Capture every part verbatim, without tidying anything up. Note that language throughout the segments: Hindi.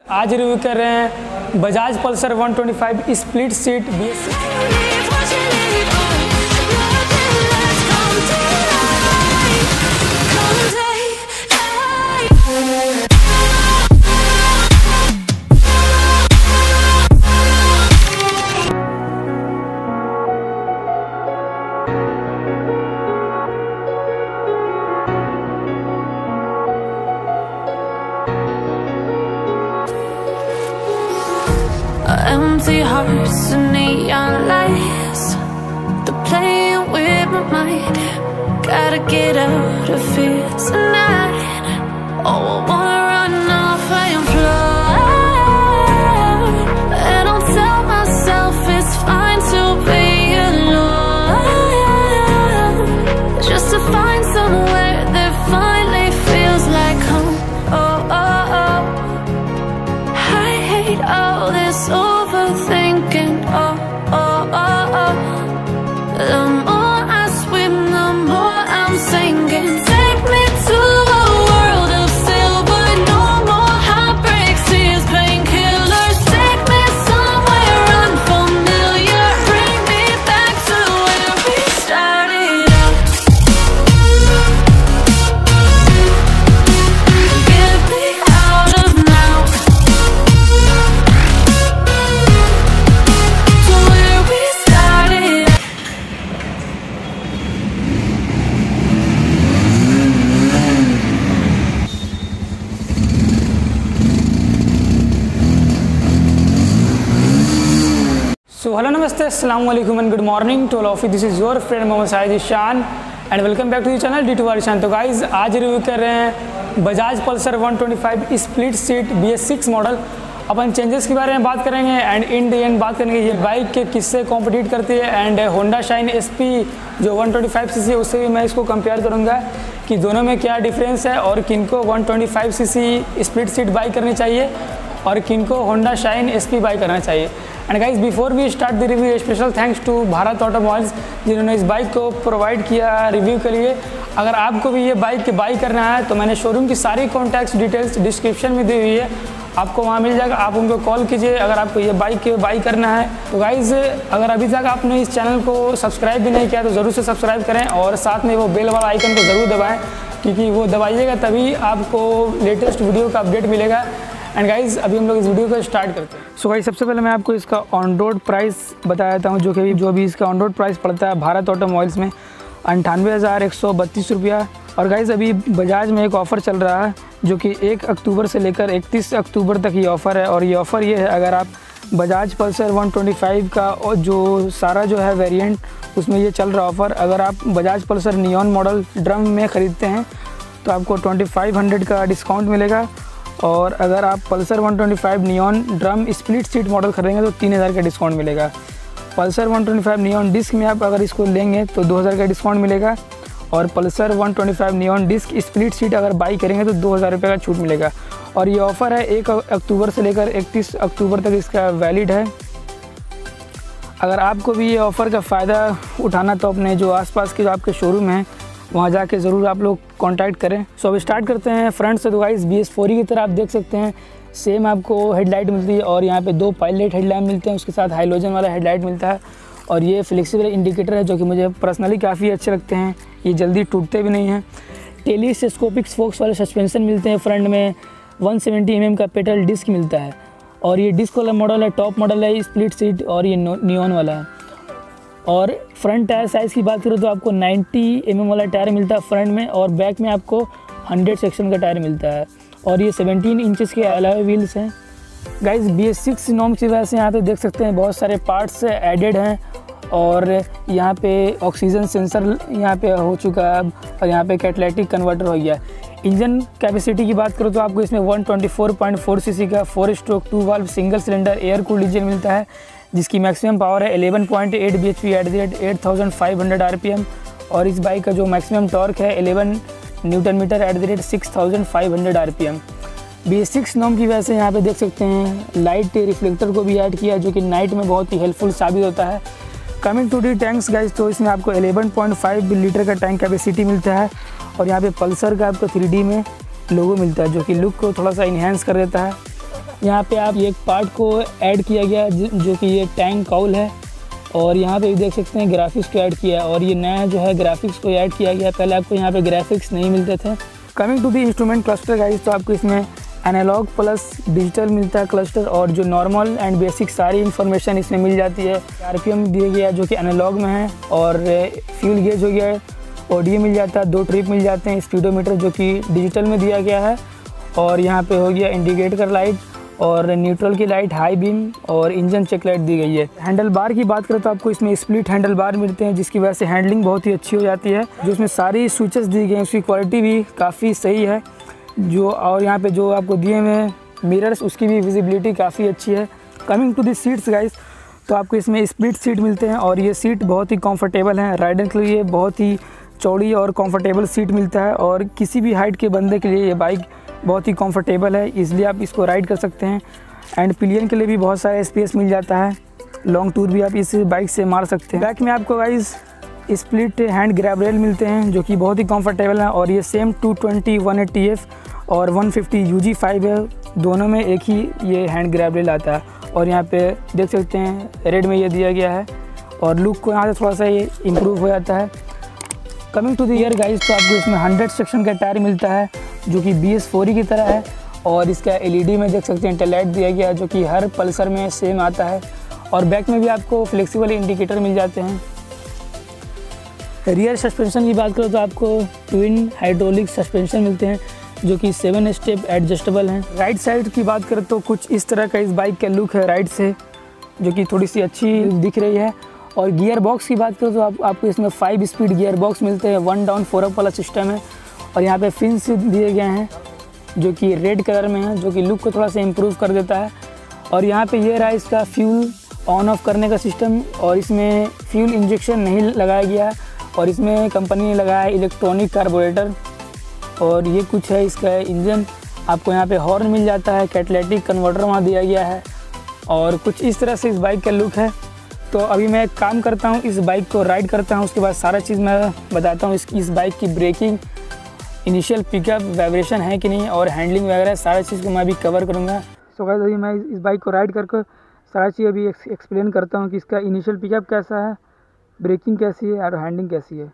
आज रिव्यू कर रहे हैं Bajaj Pulsar one twenty five split seat B S Empty hearts and neon lights, they're playing with my mind. Gotta get out of here tonight. Oh, I wanna run off and fly. And I'll tell myself it's fine to be alone, just to find somewhere that finally feels like home. Oh, oh, oh, I hate all this overthinking. Oh, oh, oh, oh. The more I swim, the more I'm sinking. Take me to a world of silver. No more heartbreaks, tears, painkillers. Take me somewhere unfamiliar. Bring me back to where we started out. Get me out of now. To where we started out. So hello नमस्ते अस्सलाम वालेकुम and good morning to all of you. This is your friend Mohammad Shahid Ishan and welcome back to the channel D two R Ishan. तो गाइज आज रिव्यू कर रहे हैं Bajaj Pulsar one twenty five split seat B S six model. अपन चेंजेस के बारे में बात करेंगे एंड इन द एंड बात करेंगे ये बाइक के किससे कॉम्पिटिट करती है and Honda Shine S P जो one twenty five C C है उससे भी मैं इसको कंपेयर करूँगा कि दोनों में क्या डिफरेंस है और किनको one twenty five C C split seat buy करनी चाहिए और किनको Honda Shine S P buy करना चाहिए। And guys before we start the review special thanks to Bharat automobiles जिन्होंने इस बाइक को प्रोवाइड किया रिव्यू के लिए। अगर आपको भी ये बाइक बाई करना है तो मैंने शोरूम की सारी कॉन्टैक्ट डिटेल्स डिस्क्रिप्शन में दी हुई है, आपको वहाँ मिल जाएगा। आप उनको कॉल कीजिए अगर आपको ये बाइक बाई करना है। तो गाइज़ अगर अभी तक आपने इस चैनल को सब्सक्राइब भी नहीं किया तो ज़रूर से सब्सक्राइब करें और साथ में वो बेल वाला आइकन को ज़रूर दबाएँ क्योंकि वो दबाइएगा तभी आपको लेटेस्ट वीडियो का अपडेट मिलेगा। एंड गाइज़ अभी हम लोग इस वीडियो को स्टार्ट करते हैं। सो गाइस सबसे पहले मैं आपको इसका ऑन रोड प्राइस बता देता हूँ जो कि जो अभी इसका ऑन रोड प्राइस पड़ता है भारत ऑटोमोबाइल्स में अंठानवे हज़ार एक सौ बत्तीस रुपया। और गाइज़ अभी बजाज में एक ऑफ़र चल रहा है जो कि एक अक्टूबर से लेकर इकतीस अक्टूबर तक ये ऑफ़र है। और ये ऑफ़र ये है अगर आप Bajaj Pulsar one twenty five का और जो सारा जो है वेरिएंट उसमें ये चल रहा ऑफ़र, अगर आप Bajaj Pulsar Neon model drum में ख़रीदते हैं तो आपको ट्वेंटी फाइव हंड्रेड का डिस्काउंट मिलेगा। और अगर आप Pulsar one twenty five Neon drum split seat model खरीदेंगे तो तीन हज़ार का डिस्काउंट मिलेगा। Pulsar one twenty five Neon disc में आप अगर इसको लेंगे तो दो हज़ार का डिस्काउंट मिलेगा। और Pulsar one twenty five Neon disc split seat अगर बाई करेंगे तो दो हज़ार रुपये का छूट मिलेगा। और ये ऑफ़र है एक अक्टूबर से लेकर इकतीस अक्टूबर तक इसका वैलिड है। अगर आपको भी ये ऑफ़र का फ़ायदा उठाना तो अपने जो आसपास के जो आपके शोरूम हैं वहाँ जाके ज़रूर आप लोग कांटेक्ट करें। सो अब स्टार्ट करते हैं फ्रंट से। तो गाइस बी एस फोर की तरह आप देख सकते हैं सेम आपको हेडलाइट मिलती है और यहाँ पे दो पायलट हेडलाइट मिलते हैं, उसके साथ हाइलोजन वाला हेडलाइट मिलता है। और ये फ्लेक्सिबल इंडिकेटर है जो कि मुझे पर्सनली काफ़ी अच्छे लगते हैं, ये जल्दी टूटते भी नहीं हैं। टेलीस्कोपिक स्पोक्स वाले सस्पेंसन मिलते हैं फ्रंट में, वन सेवेंटी एम एम का पेडल डिस्क मिलता है। और ये डिस्क वाला मॉडल है, टॉप मॉडल है स्प्लिट सीट और ये नियॉन वाला है। और फ्रंट टायर साइज़ की बात करें तो आपको नब्बे एम एम वाला टायर मिलता है फ्रंट में और बैक में आपको सौ सेक्शन का टायर मिलता है। और ये सत्रह इंचेस के अलॉय व्हील्स हैं। Guys B S six norm की वजह से यहाँ पे देख सकते हैं बहुत सारे पार्ट्स एडेड हैं और यहाँ पे ऑक्सीजन सेंसर यहाँ पे हो चुका है और यहाँ पे कैटालिटिक कन्वर्टर हो गया। इंजन कैपेसिटी की बात करो तो आपको इसमें one twenty four point four CC का four stroke two valve single cylinder air cooled engine मिलता है जिसकी मैक्सिमम पावर है eleven point eight B H P at the rate eight thousand five hundred R P M. और इस बाइक का जो मैक्सिमम टॉर्क है eleven newton metre at the rate six thousand five hundred R P M. B S six norm की वजह से यहाँ पे देख सकते हैं लाइट रिफ्लेक्टर को भी ऐड किया जो कि नाइट में बहुत ही हेल्पफुल साबित होता है। Coming to the tanks guys, तो इसमें आपको इलेवन पॉइंट फाइव लीटर का टैंक कैपेसिटी मिलता है और यहाँ पे पल्सर का आपको थ्री डी में लोगो मिलता है जो कि लुक को थोड़ा सा इन्हेंस कर देता है। यहाँ पे आप एक पार्ट को ऐड किया गया जो कि ये टैंक काउल है, और यहाँ पे देख सकते हैं ग्राफिक्स को ऐड किया है, और ये नया जो है ग्राफिक्स को ऐड किया गया। पहले आपको यहाँ पे ग्राफिक्स नहीं मिलते थे। Coming to the instrument cluster guys, तो आपको इसमें एनालॉग प्लस डिजिटल मिलता है क्लस्टर, और जो नॉर्मल एंड बेसिक सारी इन्फॉर्मेशन इसमें मिल जाती है। आरपीएम दिया गया है जो कि एनालॉग में है, और फ्यूल गेज हो गया है, ऑडियो मिल जाता है, दो ट्रिप मिल जाते हैं, स्पीडोमीटर जो कि डिजिटल में दिया गया है, और यहाँ पे हो गया इंडिकेटर लाइट और न्यूट्रल की लाइट, हाई बीम और इंजन चेक लाइट दी गई है। हैंडल बार की बात करें तो आपको इसमें स्प्लिट हैंडल बार मिलते हैं, जिसकी वजह से हैंडलिंग बहुत ही अच्छी हो जाती है। जो इसमें सारी स्विचेस दी गई हैं उसकी क्वालिटी भी काफ़ी सही है जो, और यहाँ पे जो आपको दिए हुए हैं मिरर्स उसकी भी विजिबिलिटी काफ़ी अच्छी है। Coming to the seats guys, तो आपको इसमें स्प्लिट सीट मिलते हैं, और ये सीट बहुत ही कंफर्टेबल है। राइडर के लिए बहुत ही चौड़ी और कंफर्टेबल सीट मिलता है, और किसी भी हाइट के बंदे के लिए ये बाइक बहुत ही कंफर्टेबल है, इसलिए आप इसको राइड कर सकते हैं। एंड पिलियन के लिए भी बहुत सारा स्पेस मिल जाता है, लॉन्ग टूर भी आप इस बाइक से मार सकते हैं। बैक में आपको guys split hand grab rail मिलते हैं जो कि बहुत ही कंफर्टेबल है, और ये same two twenty, one eighty F और one fifty U G five है, दोनों में एक ही ये हैंड ग्रैब रेल आता है। और यहाँ पे देख सकते हैं रेड में ये दिया गया है, और लुक को यहाँ से थोड़ा सा ये इम्प्रूव हो जाता है। Coming to the gear guys, तो आपको इसमें हंड्रेड सेक्शन का टायर मिलता है जो कि बी एस फोर की तरह है, और इसका एल ई डी में देख सकते हैं टेलाइट दिया गया है जो कि हर पल्सर में सेम आता है, और बैक में भी आपको फ्लेक्सिबल इंडिकेटर मिल जाते हैं। रियर सस्पेंशन की बात करो तो आपको ट्विन हाइड्रोलिक सस्पेंशन मिलते हैं जो कि सेवन स्टेप एडजस्टेबल हैं। राइट साइड की बात करें तो कुछ इस तरह का इस बाइक का लुक है राइट से, जो कि थोड़ी सी अच्छी दिख रही है। और गियर बॉक्स की बात करें तो आप, आपको इसमें फाइव स्पीड गियर बॉक्स मिलते हैं, वन डाउन फोर अप वाला सिस्टम है, और यहाँ पे फिन्स दिए गए हैं जो कि रेड कलर में है, जो कि लुक को थोड़ा सा इम्प्रूव कर देता है। और यहाँ पे ये रहा इसका फ्यूल ऑन ऑफ करने का सिस्टम, और इसमें फ्यूल इंजेक्शन नहीं लगाया गया है, और इसमें कंपनी ने लगाया है इलेक्ट्रॉनिक कार्बोरेटर। और ये कुछ है इसका इंजन, आपको यहाँ पे हॉर्न मिल जाता है, कैटलिटिक कन्वर्टर वहाँ दिया गया है, और कुछ इस तरह से इस बाइक का लुक है। तो अभी मैं एक काम करता हूँ, इस बाइक को राइड करता हूँ, उसके बाद सारा चीज़ मैं बताता हूँ। इस इस बाइक की ब्रेकिंग, इनिशियल पिकअप, वाइब्रेशन है कि नहीं, और हैंडलिंग वगैरह सारा चीज़ को मैं अभी कवर करूँगा। सो गाइस अभी मैं इस बाइक को राइड करके सारा चीज़ अभी एक्सप्लेन करता हूँ कि इसका इनिशियल पिकअप कैसा है, ब्रेकिंग कैसी है और हैंडलिंग कैसी है।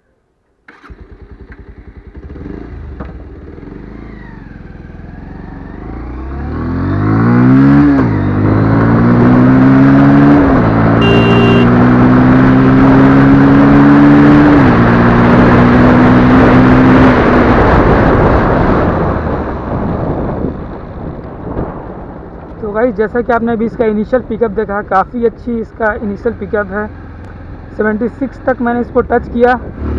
तो गाइस जैसा कि आपने अभी इसका इनिशियल पिकअप देखा, काफ़ी अच्छी इसका इनिशियल पिकअप है। सेवेंटी सिक्स तक मैंने इसको टच किया।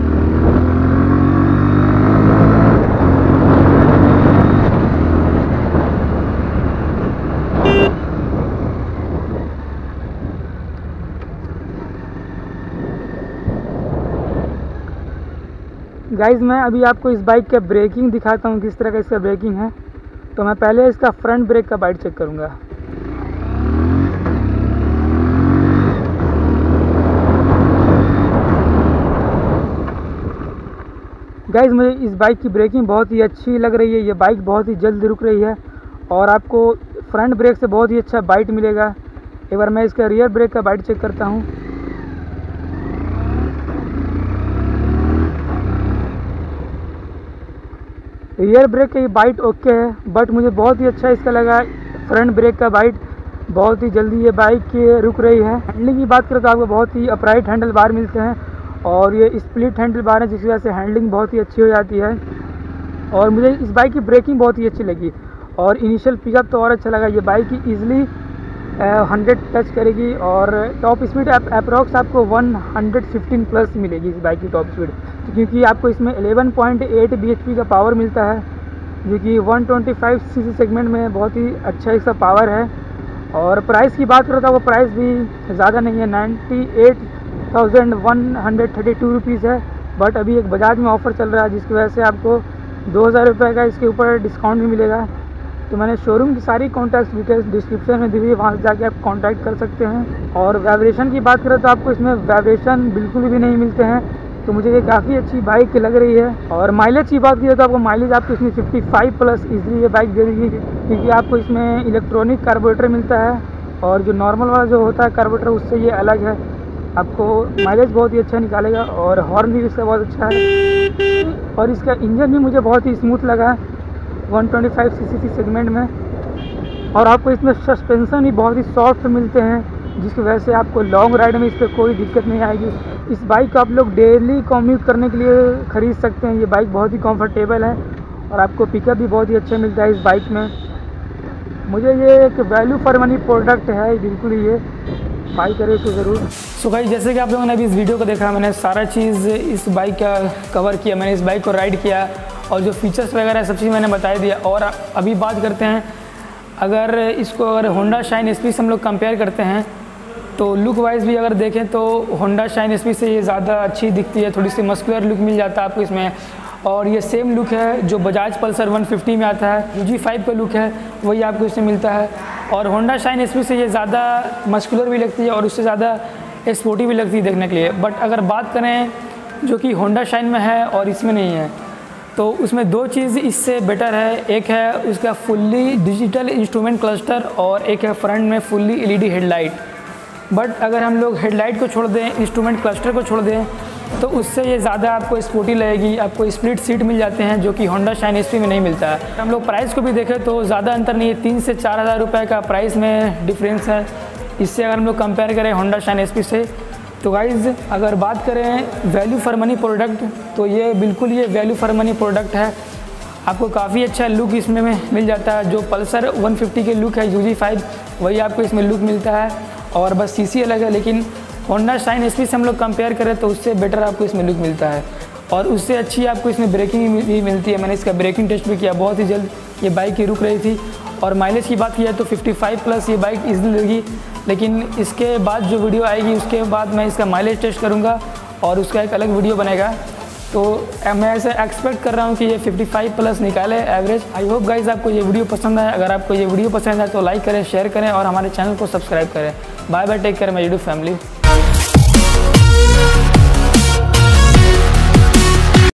गाइस मैं अभी आपको इस बाइक का ब्रेकिंग दिखाता हूँ, किस तरह का इसका ब्रेकिंग है। तो मैं पहले इसका फ्रंट ब्रेक का बाइट चेक करूँगा। गाइस मुझे इस बाइक की ब्रेकिंग बहुत ही अच्छी लग रही है। ये बाइक बहुत ही जल्द रुक रही है, और आपको फ्रंट ब्रेक से बहुत ही अच्छा बाइट मिलेगा। एक बार मैं इसका रियर ब्रेक का बाइट चेक करता हूँ। रियर ब्रेक का ये बाइट ओके है, बट मुझे बहुत ही अच्छा इसका लगा फ्रंट ब्रेक का बाइट। बहुत ही जल्दी ये बाइक रुक रही है। हैंडलिंग की बात करें तो आपको बहुत ही अपराइट हैंडल बार मिलते हैं, और ये स्प्लिट हैंडल बार है, जिसकी वजह से हैंडलिंग बहुत ही अच्छी हो जाती है। और मुझे इस बाइक की ब्रेकिंग बहुत ही अच्छी लगी, और इनिशियल पिकअप तो और अच्छा लगा। ये बाइक की ईजिली हंड्रेड टच करेगी, और टॉप स्पीड अप्रॉक्स आपको वन हंड्रेड फिफ्टीन प्लस मिलेगी इस बाइक की टॉप स्पीड, क्योंकि आपको इसमें eleven point eight B H P का पावर मिलता है, जो कि one twenty five C C segment में बहुत ही अच्छा इसका पावर है। और प्राइस की बात करो तो वो प्राइस भी ज़्यादा नहीं है, ninety eight thousand one hundred thirty two rupees है। बट अभी एक बजाज में ऑफ़र चल रहा है, जिसकी वजह से आपको दो हज़ार रुपये का इसके ऊपर डिस्काउंट भी मिलेगा। तो मैंने शोरूम की सारी कॉन्टैक्ट डिटेल्स डिस्क्रिप्शन में दी हुई है, वहाँ से जाके आप कॉन्टैक्ट कर सकते हैं। और वाइब्रेशन की बात करें तो आपको इसमें वाइब्रेशन बिल्कुल भी नहीं मिलते हैं। तो मुझे ये काफ़ी अच्छी बाइक लग रही है। और माइलेज की बात की तो आपको माइलेज आपको इसमें पचपन प्लस इजीली ये बाइक दे देगी, क्योंकि आपको इसमें इलेक्ट्रॉनिक कार्बोरेटर मिलता है और जो नॉर्मल वाला जो होता है कार्बोरेटर उससे ये अलग है। आपको माइलेज बहुत ही अच्छा निकालेगा और हॉर्न भी इसका बहुत अच्छा है। और इसका इंजन भी मुझे बहुत ही स्मूथ लगा एक सौ पच्चीस सीसी सेगमेंट में। और आपको इसमें सस्पेंशन भी बहुत ही सॉफ्ट मिलते हैं, जिसकी वजह से आपको लॉन्ग राइड में इस पर कोई दिक्कत नहीं आएगी। इस बाइक को आप लोग डेली कम्यूट करने के लिए ख़रीद सकते हैं। ये बाइक बहुत ही कंफर्टेबल है और आपको पिकअप भी बहुत ही अच्छा मिलता है इस बाइक में। मुझे ये एक वैल्यू फॉर मनी प्रोडक्ट है, बिल्कुल ही ये बाई करें तो ज़रूर। सो गाइस, जैसे कि आप लोगों ने अभी इस वीडियो को देखा, मैंने सारा चीज़ इस बाइक का कवर किया, मैंने इस बाइक को राइड किया और जो फीचर्स वगैरह सब चीज़ मैंने बता दिया। और अभी बात करते हैं, अगर इसको अगर होंडा शाइन एसपी से हम लोग कंपेयर करते हैं तो लुक वाइज भी अगर देखें तो होंडा शाइन एसपी से ये ज़्यादा अच्छी दिखती है, थोड़ी सी मस्कुलर लुक मिल जाता है आपको इसमें। और ये सेम लुक है जो बजाज पल्सर एक सौ पचास में आता है, यू जी फाइव का लुक है वही आपको इसमें मिलता है। और होंडा शाइन एसपी से ये ज़्यादा मस्कुलर भी लगती है और उससे ज़्यादा स्पोर्टी भी लगती है देखने के लिए। बट अगर बात करें जो कि होंडा शाइन में है और इसमें नहीं है, तो उसमें दो चीज़ इससे बेटर है। एक है उसका फुल्ली डिजिटल इंस्ट्रूमेंट क्लस्टर और एक है फ्रंट में फुल्ली एलईडी हेडलाइट। बट अगर हम लोग हेडलाइट को छोड़ दें, इंस्ट्रूमेंट क्लस्टर को छोड़ दें, तो उससे ये ज़्यादा आपको स्पोर्टी लगेगी। आपको स्प्लिट सीट मिल जाते हैं जो कि होंडा शाइन एसपी में नहीं मिलता है। हम लोग प्राइस को भी देखें तो ज़्यादा अंतर नहीं है, तीन से चार हज़ार रुपये का प्राइस में डिफरेंस है इससे अगर हम लोग कंपेयर करें होंडा शाइन एसपी से। तो गाइज़, अगर बात करें वैल्यू फॉर मनी प्रोडक्ट, तो ये बिल्कुल ये वैल्यू फॉर मनी प्रोडक्ट है। आपको काफ़ी अच्छा लुक इसमें में मिल जाता है। जो पल्सर एक सौ पचास के लुक है यू जी फाइव, वही आपको इसमें लुक मिलता है और बस सीसी अलग है। लेकिन होंडा शाइन एसपी से हम लोग कंपेयर करें तो उससे बेटर आपको इसमें लुक मिलता है और उससे अच्छी आपको इसमें ब्रेकिंग भी मिलती है। मैंने इसका ब्रेकिंग टेस्ट भी किया, बहुत ही जल्द ये बाइक ही रुक रही थी। और माइलेज की बात किया तो पचपन प्लस ये बाइक ईजिली लगी। लेकिन इसके बाद जो वीडियो आएगी उसके बाद मैं इसका माइलेज टेस्ट करूँगा और उसका एक अलग वीडियो बनेगा। तो मैं ऐसे एक्सपेक्ट कर रहा हूँ कि ये पचपन प्लस निकाले एवरेज। आई होप गाइज आपको ये वीडियो पसंद आए। अगर आपको ये वीडियो पसंद आए तो लाइक करें, शेयर करें और हमारे चैनल को सब्सक्राइब करें। Bye bye, take care my YouTube family.